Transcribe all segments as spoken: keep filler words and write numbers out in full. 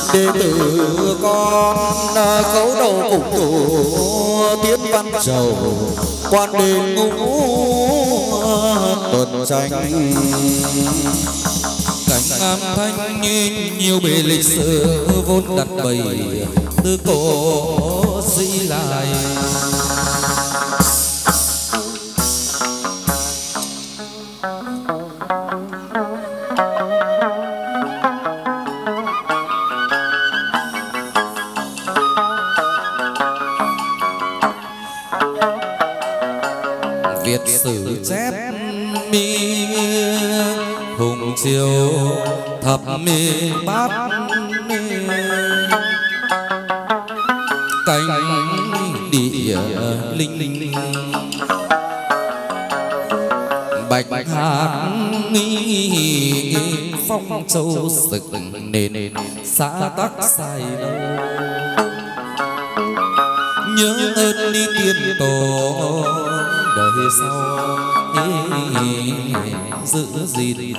đệ tử con khấu đầu cùng thủ tiết văn trầu quan đền ngũ tuần tranh cảnh am thanh nhiều bề lịch sử vốn đặt bày từ cổ sĩ lại. Việt sử chép mi hùng triều thập mi bát cánh địa linh bạch hạc nghi phong châu sực nền xã tắc sai đâu nhớ ơn đi tiên tổ đời sau giữ gìn.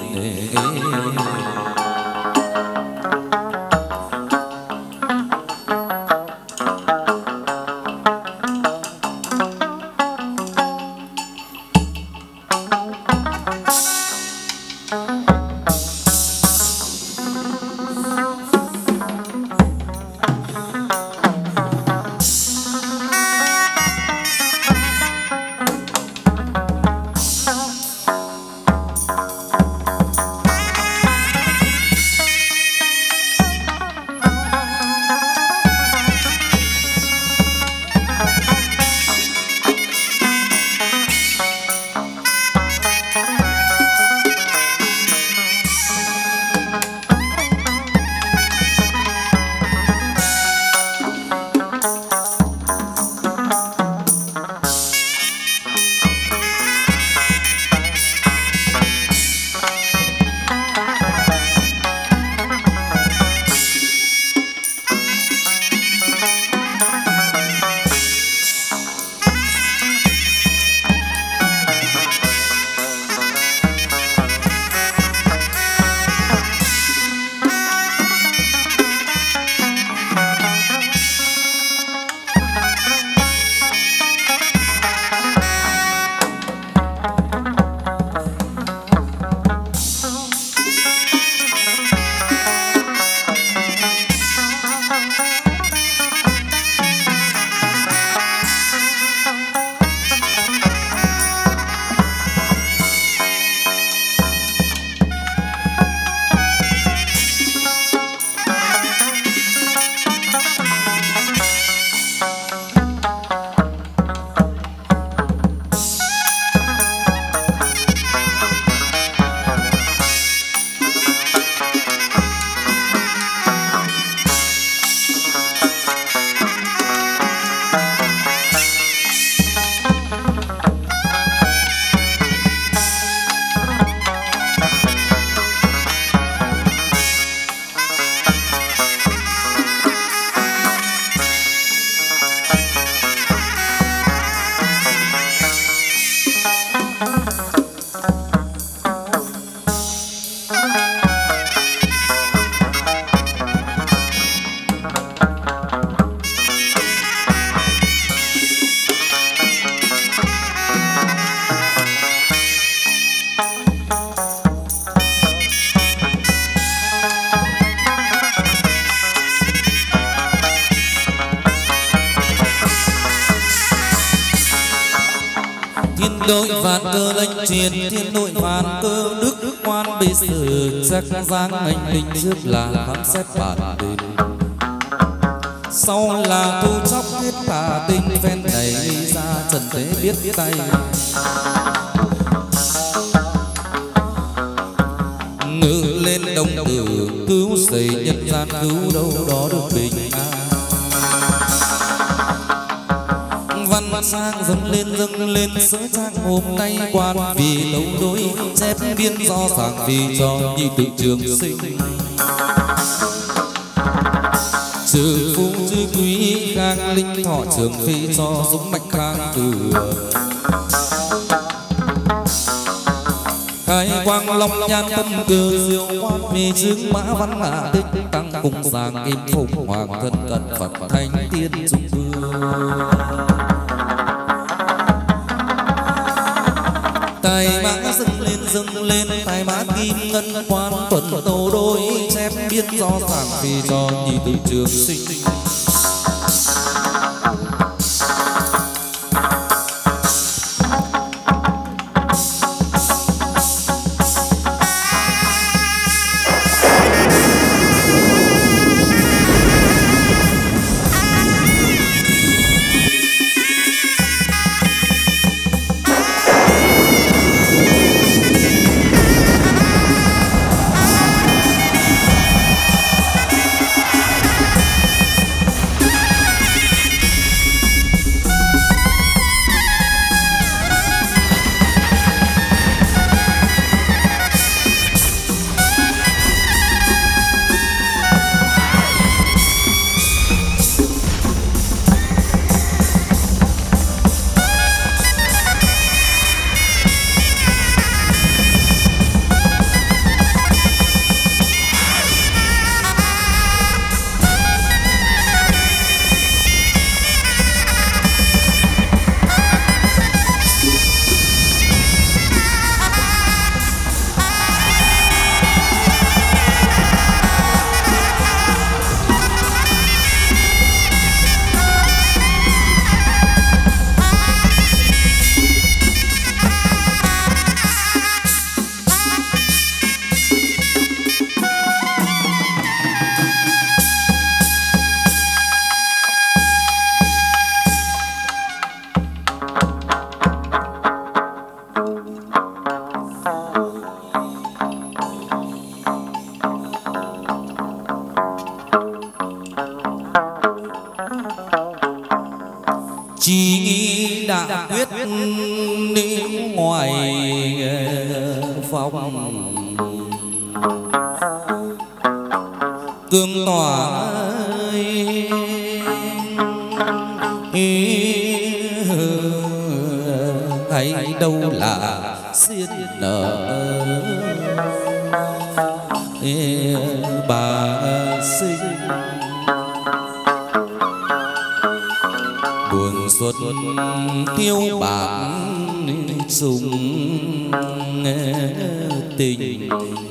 đội vạn cơ lệnh truyền thiên đội vạn cơ đức quan bị sử chắc giang anh linh trước là khám xét bản đền sau là thu chóc hết cả tinh phen này ra trần thế biết tay ngự lên đông tử cứu xây nhân gian cứu đâu đó được bình an văn sang dâng lên dâng lên sớ trang hôm nay quan vì đấu đối chép biên do sàng vì cho như tự trường sinh trừ phu chư quý khang linh thọ trường phi cho dũng mạnh khang từ khai quang long nhan tâm cư diệu quan vì dương mã văn hạ tích tăng cùng giang im phụng hoàng thân cận Phật thanh tiên trung vương. Tài mã dâng lên dâng lên tài mã kim ngân quan tuần tâu đôi chép biết do giảng vì cho nhị tự trường sinh. Chỉ đã quyết đi ngoài phòng cương tỏa hay đâu là xiên nở bà sinh buồn xuân tiêu bạc dùng tình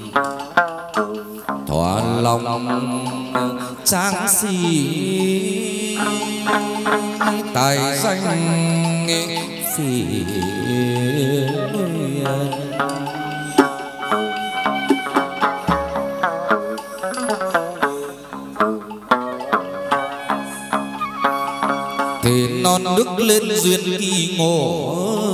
thỏa lòng trang sĩ tài danh phỉ thì non nước lên duyên kỳ ngộ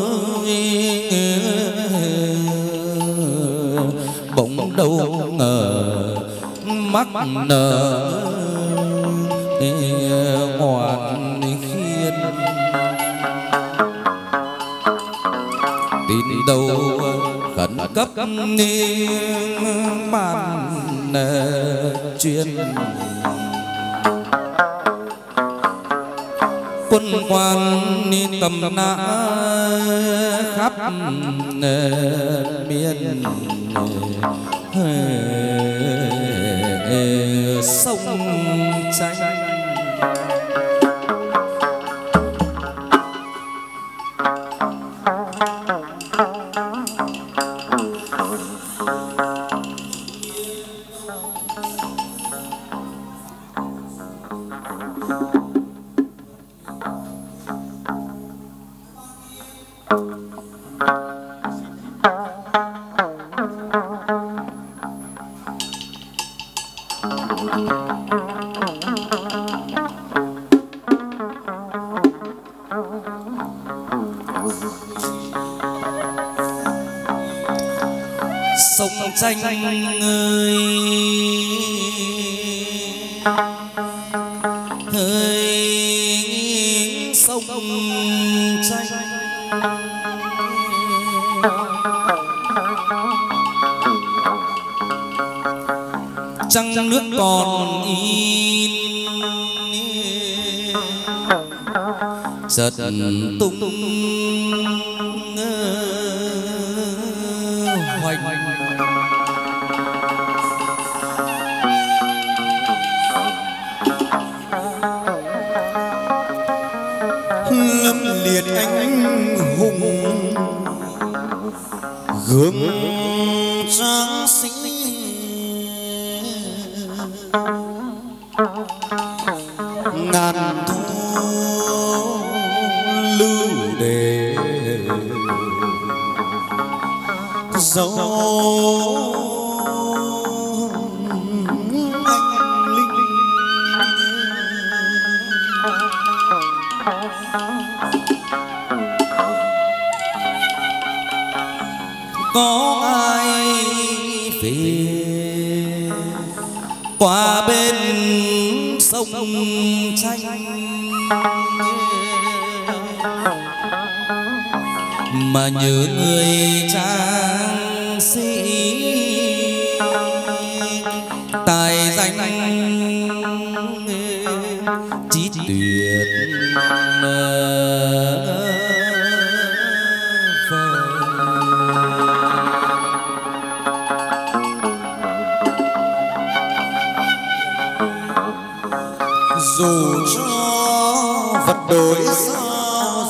bỗng đâu ngờ mắc nợ ngoan khiên tin đâu khẩn cấp bàn chuyên quân quan tầm nã khắp miền sông tranh. Sông tranh ơi ơi sông tranh trăng nước còn in chợt tung hoành gương trắng xinh ngàn thu lưu để dấu anh linh. Có ai về qua bên sông Tranh mà nhớ người trang sĩ tài danh chí tuyệt dù cho vật đổi sao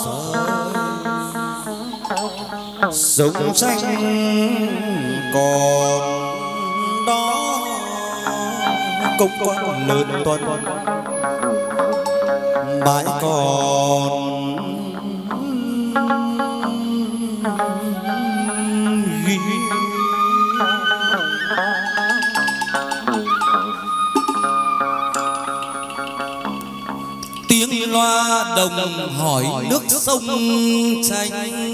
rồi sông Tranh còn đó công quan lớn tuần mãi còn ghi. Tiếng loa đồng hỏi nước sông Tranh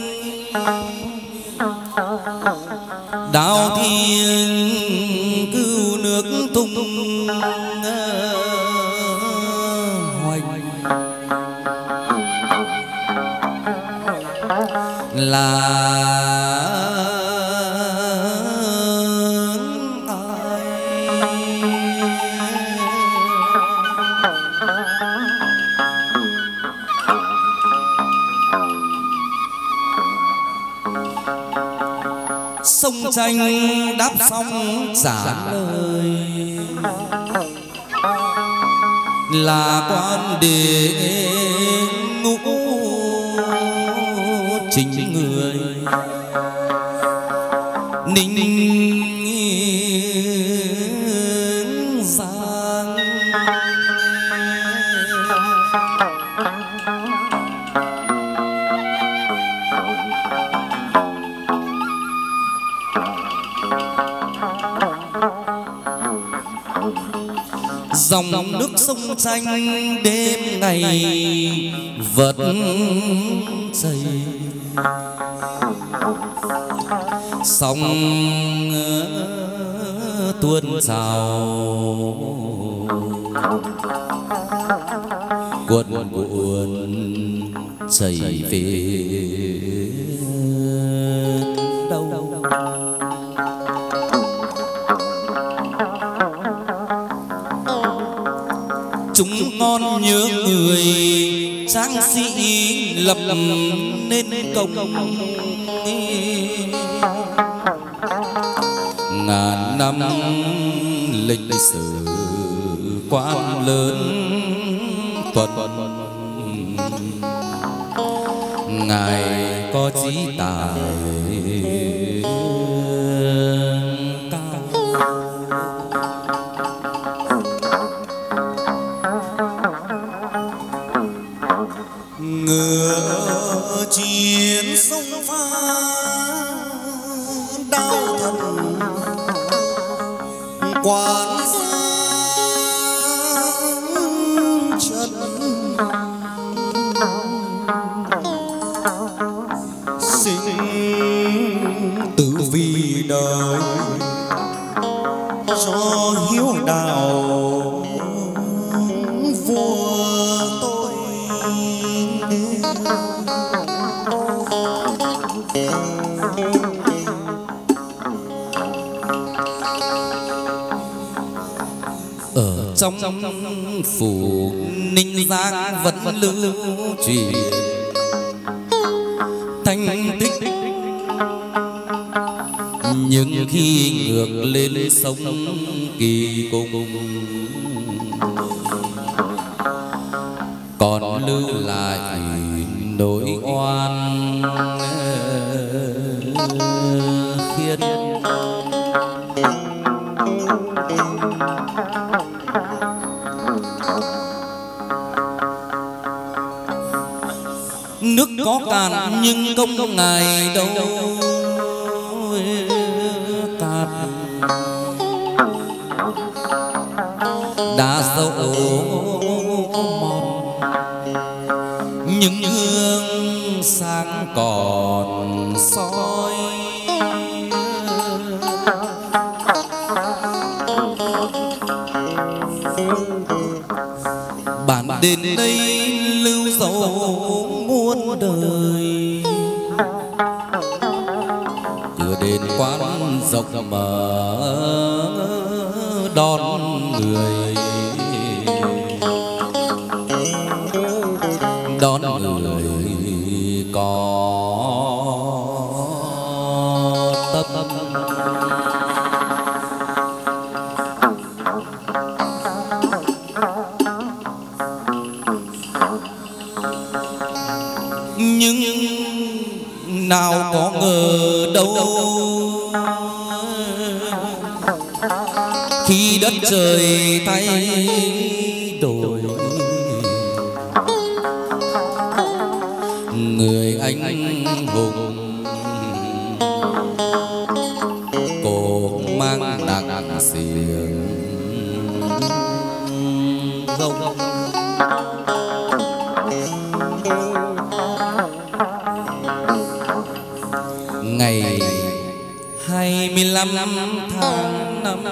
đào thiên cứu nước tung hoành là sông Tranh đáp xong trả lời là quan đế ngũ chính người Ninh Giang. Dòng nước sông Tranh đêm ngày vẫn chảy, sóng tuôn trào cuộn cuộn chảy về đâu. Chúng ngon nhớ người trang sĩ lập nên công ngàn năm lịch sử quan lớn tuần ngài có trí tài ngựa chiến sông pha đau thần quan chân sinh tử vì đời cho hiếu đạo vua tôi. Ở trong phủ Ninh Giang vẫn lưu truyền thanh tích, nhưng khi ngược lên sông Kỳ Cùng còn lưu lại nỗi oan Nước có cạn nhưng công ngài đâu cạn, đã dẫu mòn những hương sáng còn soi. Bạn đến đây lưu dấu muôn đời, cửa đền quán rộng mở đón người, đón người có tâm. Nhưng nào có ngờ đâu khi đất trời thay đổi, người anh hùng cổ mang nặng xiềng gông. Ngày hai mươi lăm tháng năm,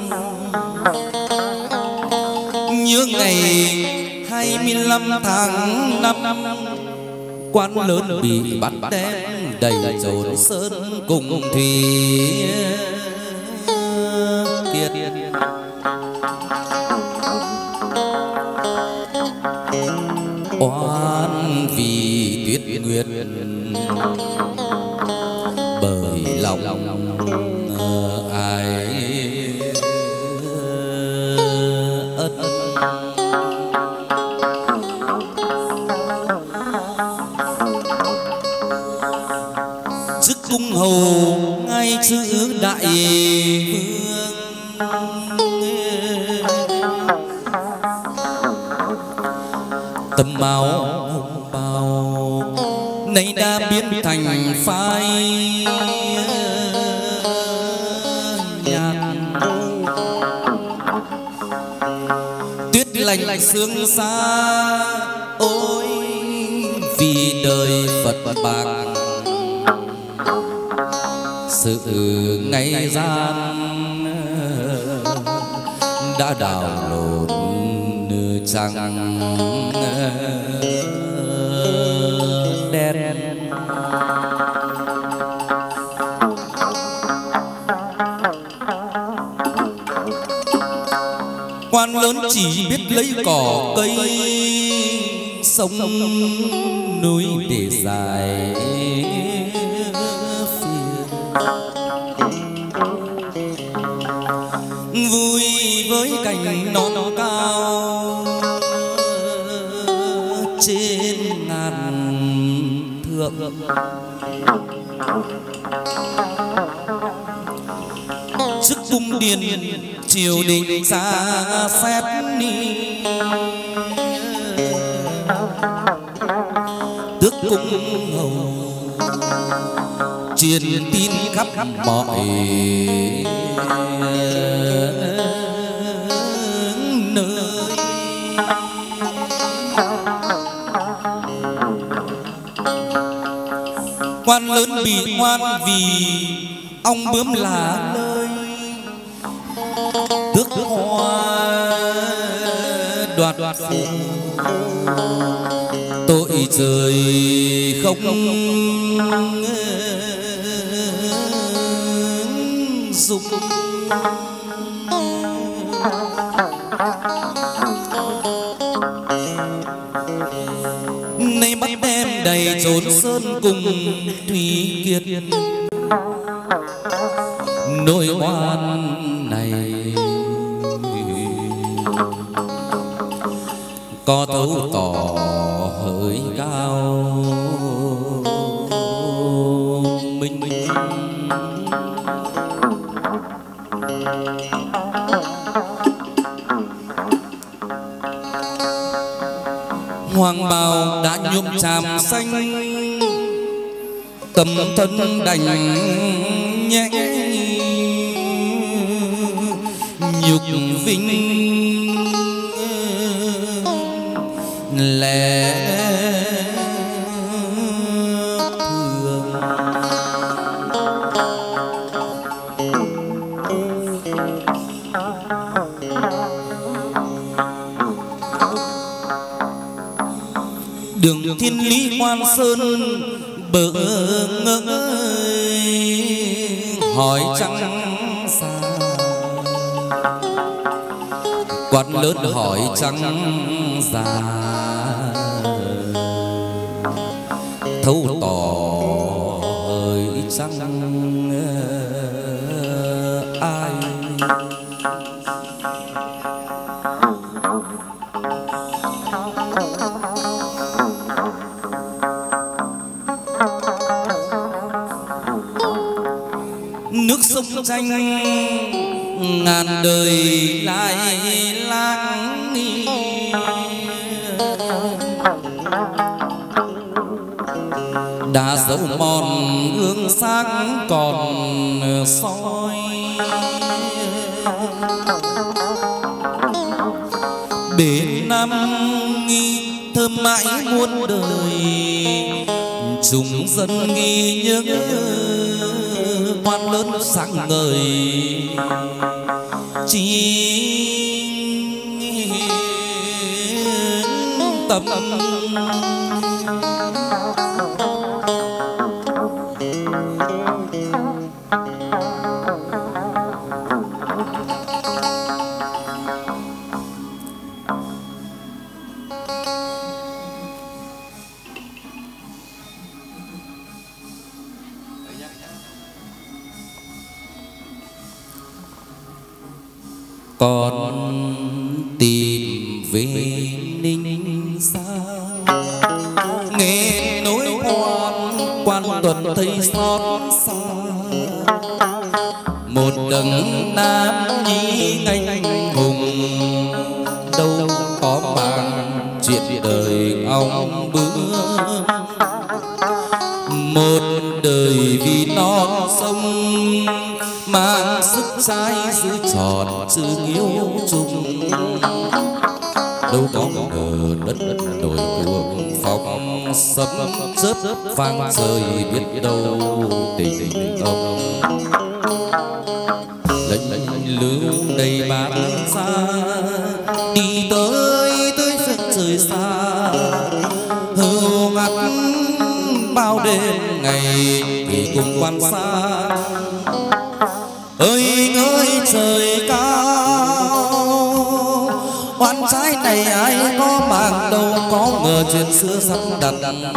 nhớ ngày hai mươi lăm tháng năm, quan lớn bị bắt đem đầy chốn sơn cùng thủy kiệt. Oan vì tuyết nguyệt bởi lòng ai ất. Chức cung hầu ngay chữ đại vương, tấm áo bào nay đã biến thành phai nhạt, tuyết lạnh sương xa. Ôi vì đời Phật bạc sự ngày gian đã đào lộn trăng đen. Quan lớn chỉ biết lấy cỏ cây sông núi để dài phiền, vui với cảnh non cao trên ngàn thượng. Trước cung điện triều đình xa xét ni, tước cung hầu truyền tin khắp mọi nơi. Quan lớn bị oan vì ong bướm lá lơi, tước hoa đoạt phụ, tội trời không dục. Nay bắt đem đầy chốn sơn cùng thủy kiệt, nỗi oan này có thấu tỏ hơi cao minh minh. Hoàng bào đã nhuộm tràm xanh, tấm thân đành nhẹ nhục vinh lẽ thường. Đường thiên lý quan sơn bỡ ngỡ hỏi trăng xa, quan lớn hỏi trăng già thấu tỏ ơi trăng ai. Nước sông tranh ngàn đời lại lãng đi, đã dấu mòn gương sáng còn soi. Bể Nam nghi thơm mãi muôn đời, chúng dân ghi nhớ quan lớn sáng ngời chỉ tâm. Con tìm về Ninh Sa, nghe nỗi quan quan tuần thấy xót xa. Một đấng nam nhi anh hùng, đâu có mang chuyện đời ông bướm. Một đời vì non sông, mang sức trai giữ tròn chữ yêu chung. Đâu có ngờ đất đổi cuồng phong sấm chớp vang trời, biết đâu tình ông. Lệnh lệnh lưu đầy bát xa, đi tới tới phương trời xa. Hưu ngắt bao đêm ngày thì cùng quan xa. Ơi ơi trời cao, oan trái này ai có mang đâu có ngờ chuyện xưa sắp đặt.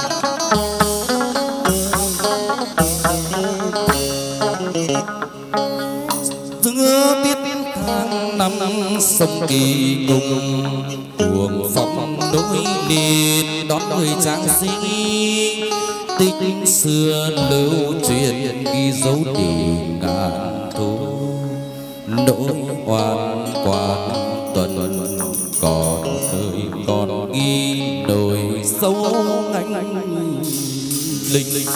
Giữa tiết tháng năm sông Kỳ cùng, cuồng phong đối liệt đón người trang sinh. Tích xưa lưu truyền ghi dấu tình ngàn thu, nỗi oan quan tuần còn đời còn ghi đồi sâu nganh linh linh.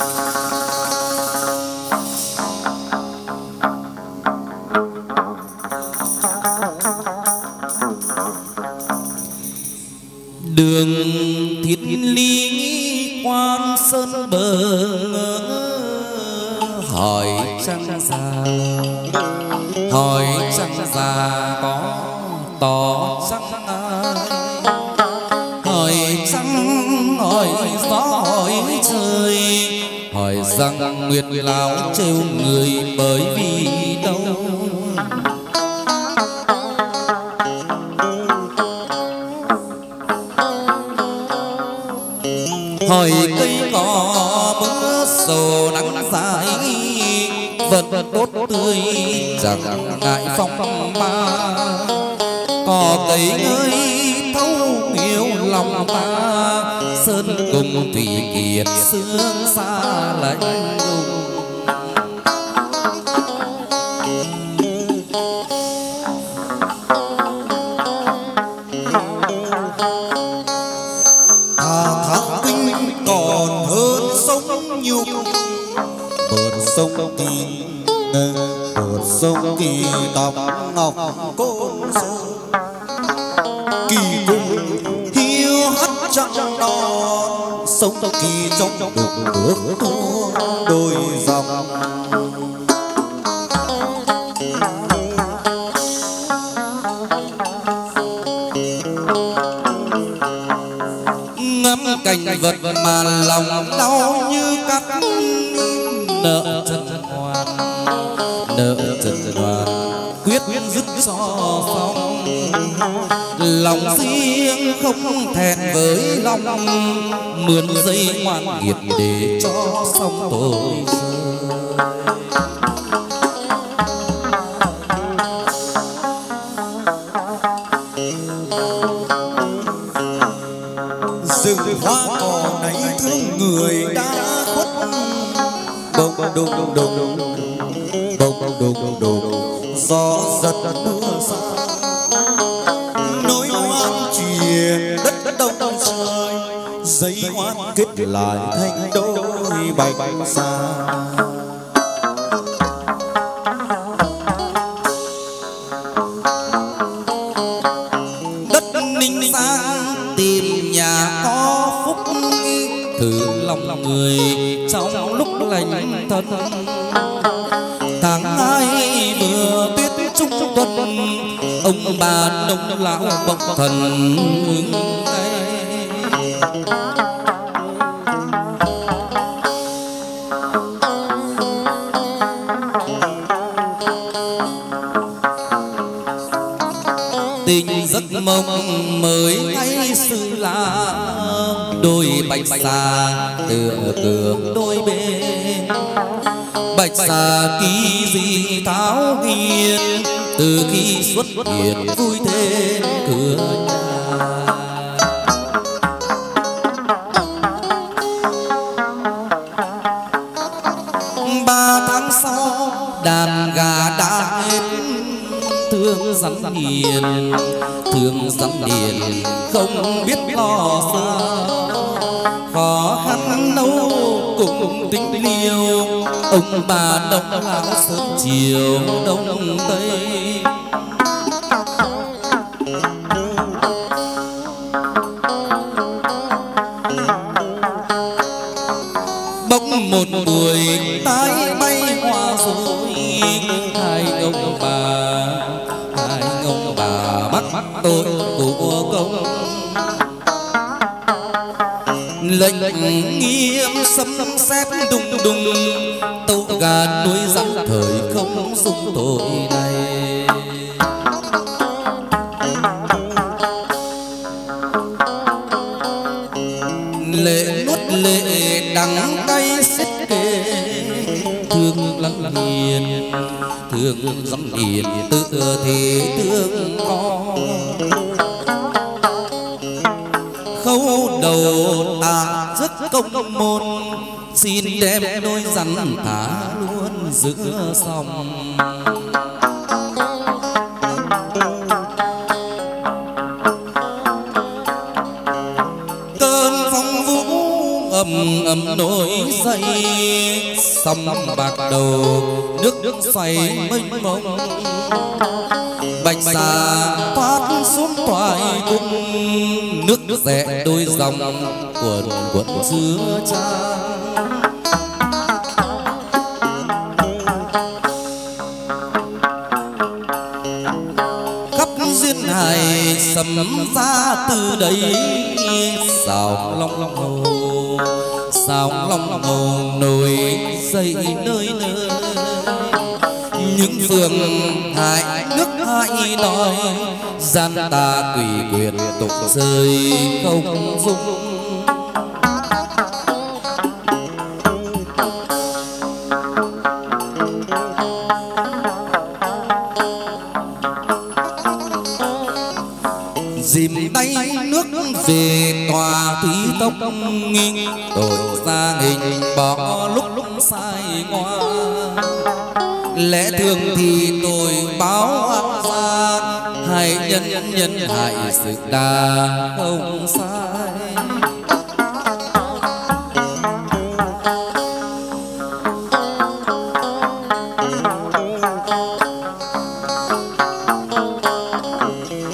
Đường thiên lý quan sơn bờ ngỡ hỏi trăng già, hỏi trăng già có tỏ trăng ai. Hỏi trăng hỏi gió hỏi trời, hỏi rằng nguyệt lão trêu người bởi vì đâu. Hỏi cây cỏ bữa sầu nắng dài, vật vật tốt tươi chẳng ngại phong ba. Cỏ cây ơi thấu yêu lòng ta, sơn cùng thủy kiệt sương xa lạnh lùng. sông kỳ tóc ngọc côn sơn kỳ cung hiu hắt trăng non sông kỳ trong đục nước thua đôi dòng ngắm cảnh vật mà lòng đau như cắt nợ chân hoàn nợ chân hoàn quyết dứt cho phong lòng riêng không thẹn với lòng mượn dây ngoan nghiệt để cho xong tôi rừng hoa cỏ này thương người đã khuất bông đùng đùng đùng bông đùng đùng gió giật mưa xa nỗi oan chia đất đông trời dây oan kết lại thành đôi bạch xa đất ninh giang tìm nhà có phúc thử lòng người trong lúc lành thân tháng hai vừa tuyết trung tuần ông bà đông lão bậc thần tình giấc mộng mới hay sự lạ đôi bạch xà tựa tường đôi bên bạch xà kỳ dị tháo hiền từ khi xuất hiện vui thêm cửa nhà ba tháng sau đàn gà đã hết thương rắn hiền thương rắn hiền không biết lo xa khó khăn nấu cùng tính liêu ông bà đông lão sớm chiều đông tây bỗng một buổi tái bay hoa rồi hai ông bà hai ông bà mắc mắc tội của công lệnh nghiêm sấm sét đùng đùng tâu gà nuôi rắn thời không dung tội này lệ nuốt lệ đắng cay xiết kề thương lắm hiền thương lắm hiền tựa thì thương con khâu đầu ta rất công môn xin đem đôi rắn thả luôn giữa sông cơn phong vũ ầm ầm nổi dậy sông bạc đầu nước nước xoay mênh mông bạch xà thoát xuống thoại cung nước nước rẽ đôi dòng cuộn cuộn giữa trang khắp duyên hải sầm ra từ đấy sao long long hồ sao long hồ nổi dậy nơi nơi những phường hại nước hại đòi gian ta tùy quyền tục rơi không dung dìm tay nước về tòa thúy tông tội ra hình bỏ lúc lúc sai ngoa lẽ thường thì tôi báo ăn ra hay nhân nhân hại sự đa không sai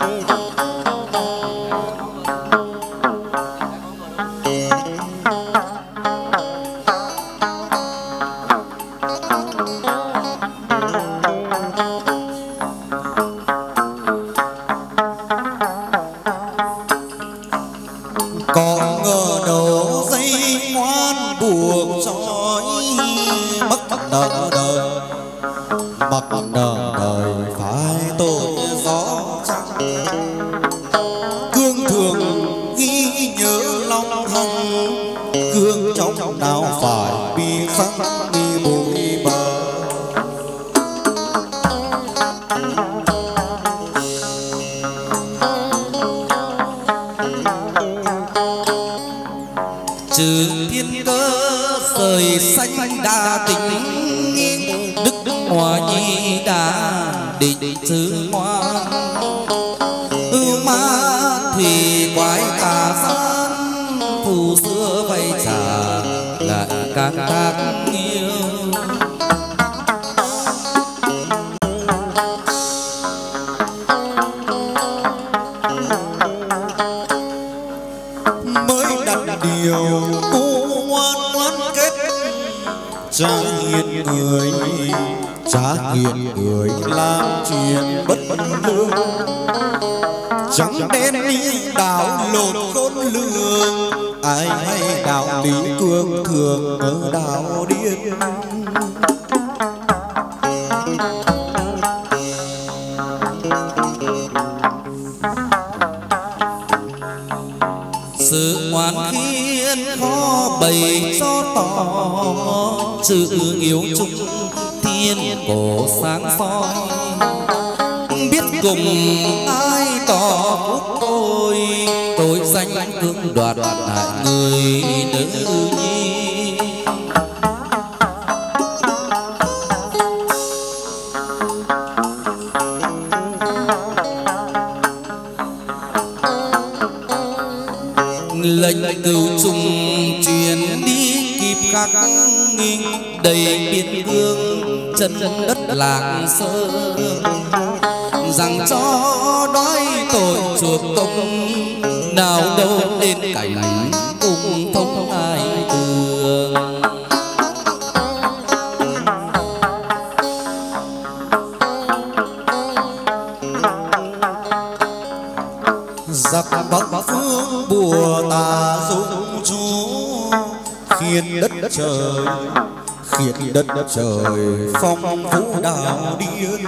trời phong vũ đảo điên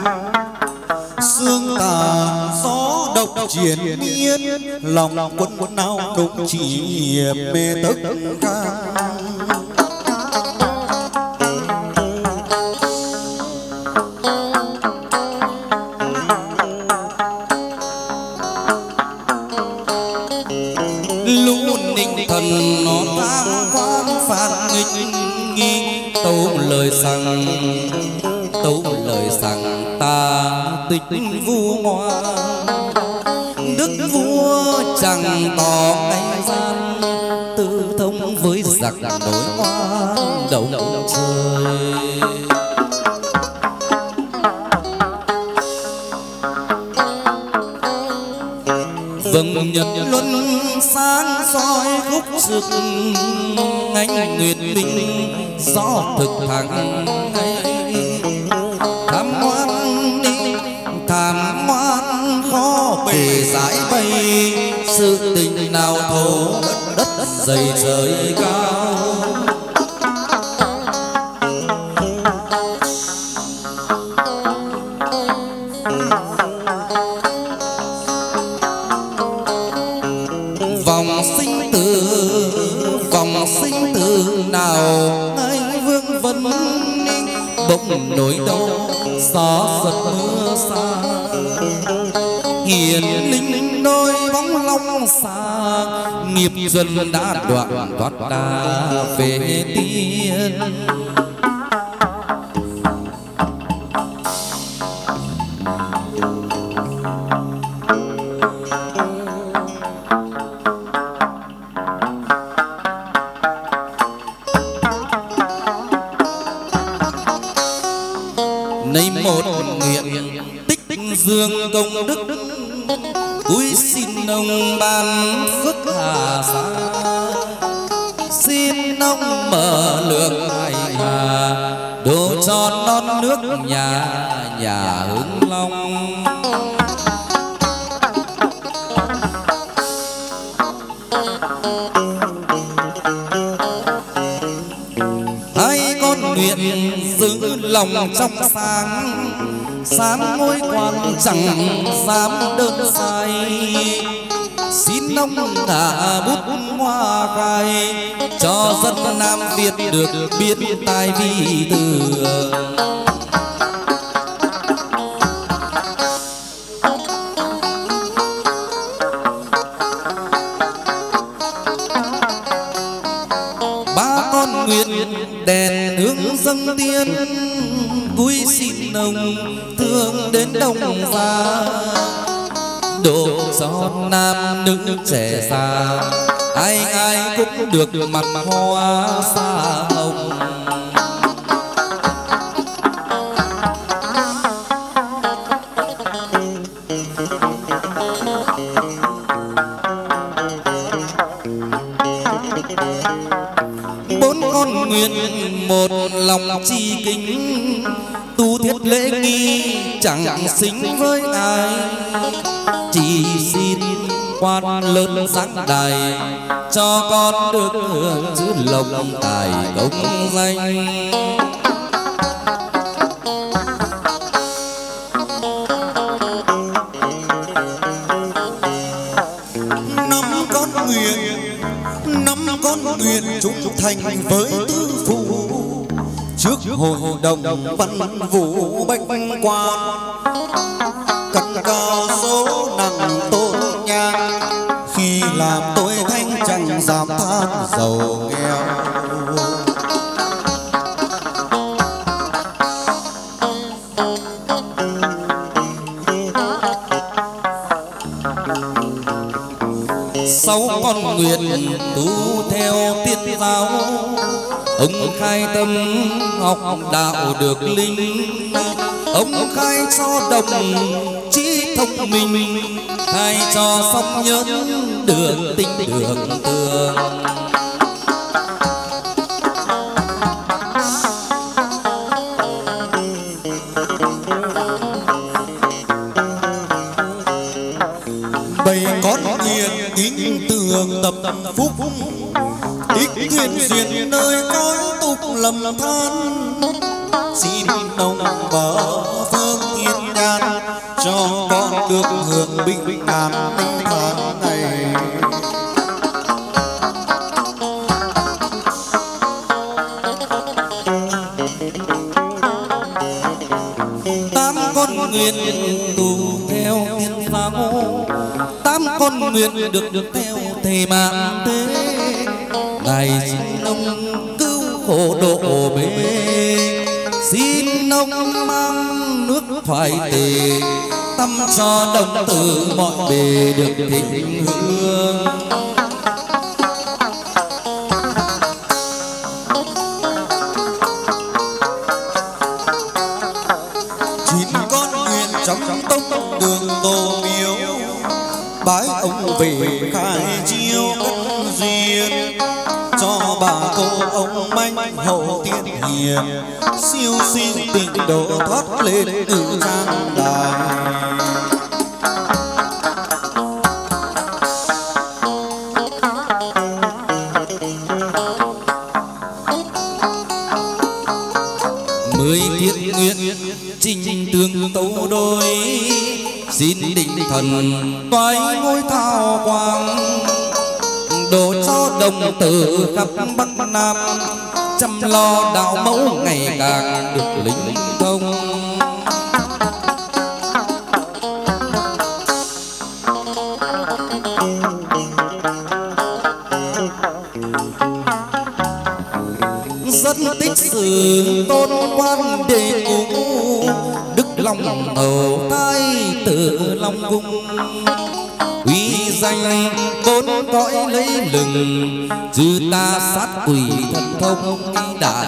sương tà gió độc triền miên lòng quân quân nào đụng chỉ mê tất cả lũ ninh thần nó tham quan phạt nghịch nghi tấu lời rằng tấu lời rằng ta tịch vu ngoan đức vua chẳng tỏ cánh gian tư thông với giặc nổi oan đầu trời. Vầng nhật luân sáng soi khúc rực ánh nguyệt minh gió thực thẳng tham ngoan đi tham ngoan khó bề giải bay sự tình nào thấu đất dày trời cao. Vòng sinh tử vòng sinh tử nào anh vương vấn bỗng nổi đau gió giật mưa xa hiền linh đôi bóng long xa nghiệp dần đã đoạn thoát đà về tiên. Nay một nguyện tích tích dương công đức Cúi xin ông ban phước hà sa, xin ông mở lượng hải hà, đổ cho non nước nhà nhà Hưng Long. Hai con nguyện giữ lòng trong sáng, sáng ngôi quan chẳng dám đơn sai. Xin ông thả bút hoa khai, cho dân Nam Việt được biết tài vi từ. Ba con nguyện đèn hướng dâng tiên, cúi xin ông thương đến đông gia, độ cho nam nữ trẻ già, ai ai cũng được mặt hoa xa hồng. Bốn con nguyện một lòng chi kính, tu thiết lễ nghi chẳng xính với ai. Chỉ xin quan lớn giáng đài, cho con được hưởng chữ lộc tài công danh. Năm con nguyện, năm con nguyện chúng thành với tư phụ, trước hội đồng văn vũ bách quan, cất cao số nặng tôn nhang, khi làm tôi thanh chẳng dám than giàu nghèo. Sáu con nguyện tu theo tiết giáo, ông khai tâm học đạo được linh. Ông khai cho đồng trí thông minh, khai cho song nhớ đường tinh đường tường. Bảy con nguyện kính tường tập phúc, tích thuyền duyên nơi cõi tục lầm than. Xin ông bờ phương thiên đan, cho con được hưởng bình an năm tháng này. Tám con nguyện tu theo thiên giáo, tám con nguyện được được theo thầy mạng thế. Ngài xin ông cứu khổ độ bề, xin ông mang nước thoại tề, tâm cho đồng tử mọi bề được thịnh hương. Chín con nguyện trong tông đường Tô Miếu, bái ông về khai chiêu cất duyên, cho bà cô ông manh hậu tiên hiền, siêu sinh tịnh độ thoát lên từ trang đài. Mười thiện nguyện trình tương tấu đôi, xin định thần toái ngôi thao quang, độ cho đồng tử khắp Bắc Nam, chăm lo đạo mẫu ngày càng được linh thông. Dân tích sự tôn quan đệ ngũ, đức long hầu thái tử Long Cung. Uy danh bốn cõi lấy lừng, chư ta sát quỷ thần thông đại.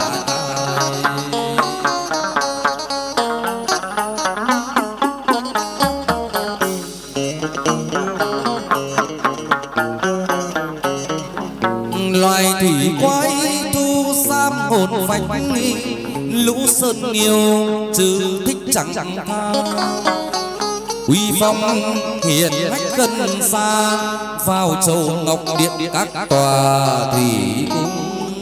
loài thủy quái thu sam hồn phách lũ sơn yêu trừ thích chẳng chẳng tha uy phong hiển hách gần xa vào châu ngọc điện các tòa thủy cung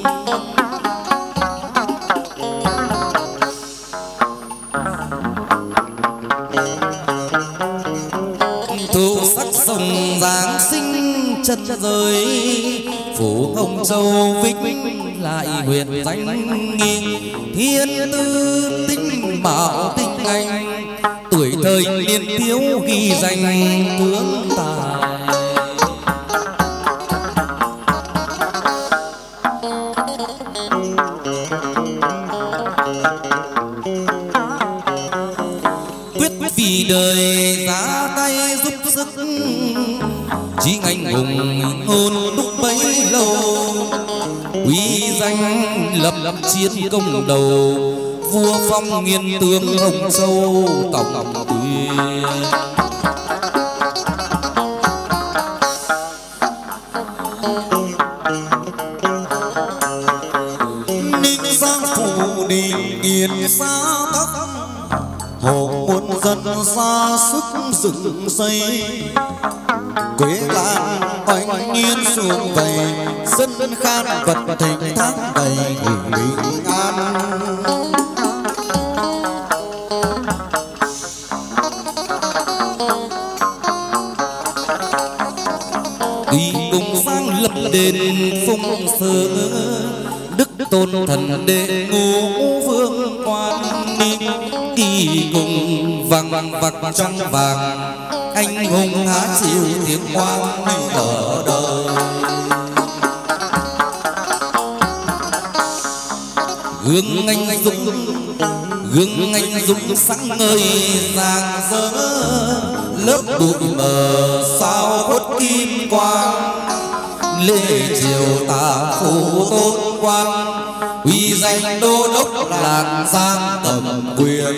thu sắc sông giáng sinh chân rơi phủ hồng châu vinh lại huyền danh nghi thiên tư tinh bảo tinh anh tuổi thời niên thiếu ghi danh tướng tài quyết vì đời giá tay giúp sức chí anh hùng hôn đúc bấy lâu uy danh lập lập chiến công đầu vua phong nghiên tướng hồng châu tổng tuyên ninh giang phủ đình yên xa tắc hồ muôn dân ra sức dựng xây quế lan oanh nhiên xuông vầy dân khan vật thịnh tháng đầy bình an đi cùng sang lập đền phụng sơ đức tôn thần đệ ngũ vương quan đi cùng vàng vàng vàng trong vàng anh hùng há chịu tiếng hoan ở đời gương anh dũng gương anh dũng sáng ngời rạng rỡ lớp bụi mờ sao hốt kim quang lễ triều tả phủ tôn quan uy danh đô đốc làng giang tầm quyền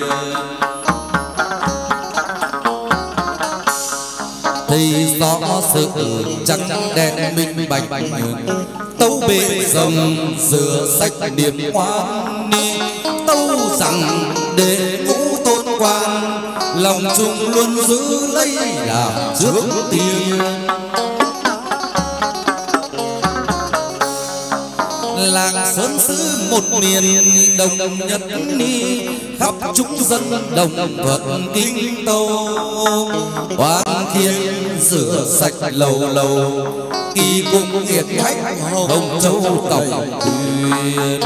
thấy rõ sự trắng đen minh bạch tâu bệ rồng rửa sạch niềm oan tâu rằng để ngũ tôn quan lòng chung luôn giữ lấy làm trước tiên làng sơn sứ một miền đồng đồng nhất ni khắp chúng dân đồng thuận kinh tâu oan thiên rửa sạch lầu lầu kỳ cùng hiệt hách hồng châu tổng tuyên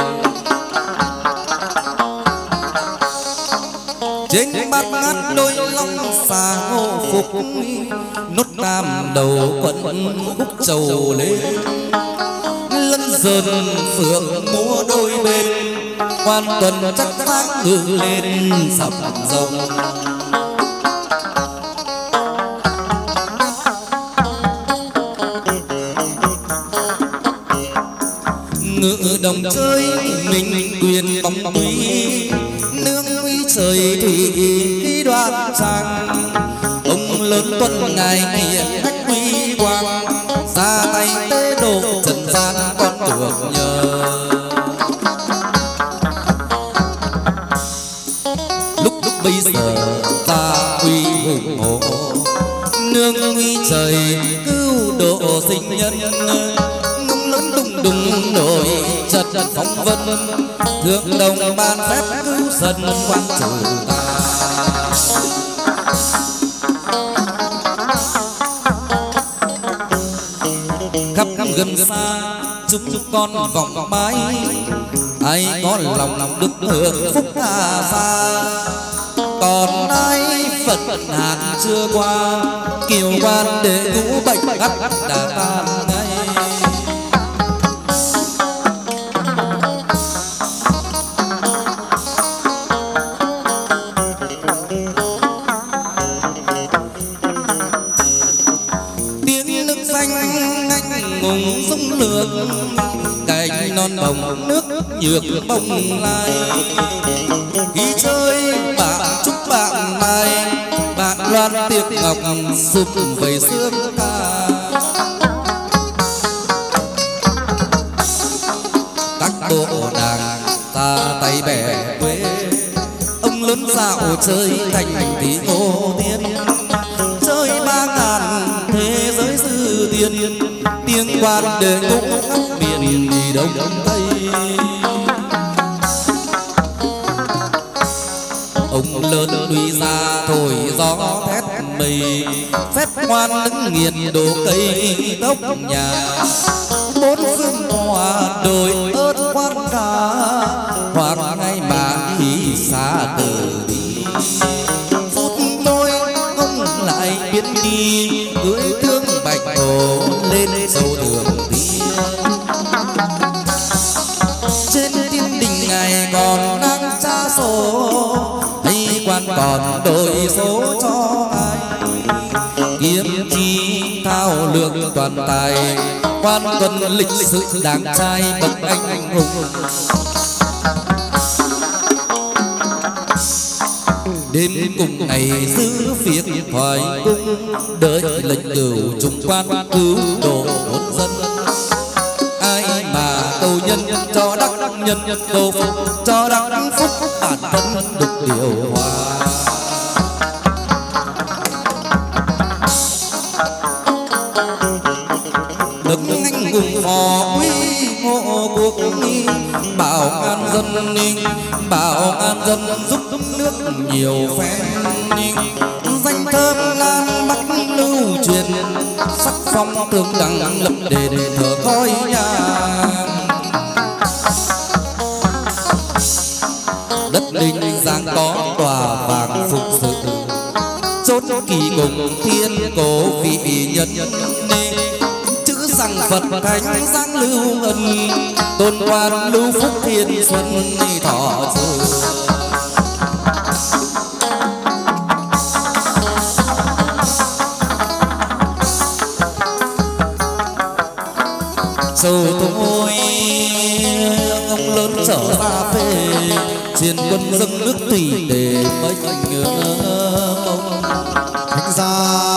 trên bát ngát đôi long xà hô phục nốt tam đầu quận khúc trầu lên lân dần phượng múa đôi bên quan tuần chắc sáng ngự lên sập rồng ngự đồng chơi mình quyền bóng quý nương uy trời thủy khí đoan trang ông lớn tuân ngài hiển hách uy quang ra tay tế độ trần gian con tưởng nhờ lúc lúc bây giờ ta uy hùng hổ nương uy trời cứu độ sinh nhân ngông lớn đùng đùng nổi chật chật phóng vân thượng đồng ban phép cứu dân quan chủ ta khắp gần xa chúng con vòng mái ai có lòng lòng đức hưởng phúc hà xa còn ai phật hạn chưa qua kiều quan để cứu bệnh ắt đã tan ngay tiếng nước xanh anh ngùng sông lược cành non bồng nước nhược bông lai khi chơi bạn chúc bạn mai bạn loan tiếc ngọc sụp vầy xương ca. Các bộ nàng ta tay bẻ quê, ông lớn dạo chơi thành tí ngô tiên, chơi ba ngàn thế giới sư tiên, tiếng quan để cũng khắp miền đi đông tây. Ông lớn đuôi ra thổi gió thét mây, phép ngoan đứng nghiền đổ cây tóc nhà. Bốn phương hòa đồi ớt quan ca, hoặc ngay mà đi xa từ đi. Phút tôi ông lại biết đi, cưỡi thương bạch hồ lên sâu đường đi. Trên thiên đình ngài còn đang tra số, hay quan còn đổi số cho ai. Kiếm chi thao lược toàn tài, quan tuần lịch sự đáng trai bậc anh anh hùng. Đêm cùng ngày giữ việc thoại cung, đợi lệnh cửu trùng quan cứu độ hôn dân. Ai mà cầu nhân cho đắc nhân, cầu phúc cho đắc phúc, bản thân được điều hòa. Đứng anh cùng phò quý ngộ quốc nghi, bảo an dân ninh, bảo an dân giúp nước nhiều phen ninh. Danh thơm lan bắc lưu truyền, sắc phong tương đẳng lập đền thờ khói nhang. Đất Ninh Giang có tòa vàng phục sự, chốn kỳ cùng thiên cổ vị nhân ninh. Chữ rằng Phật thánh giáng lưu ân, tôn quan lưu phúc thiên xuân thọ sự. Sâu thôi ông lớn trở ra về, chiến quân dâng nước thủy để mấy ông thánh gia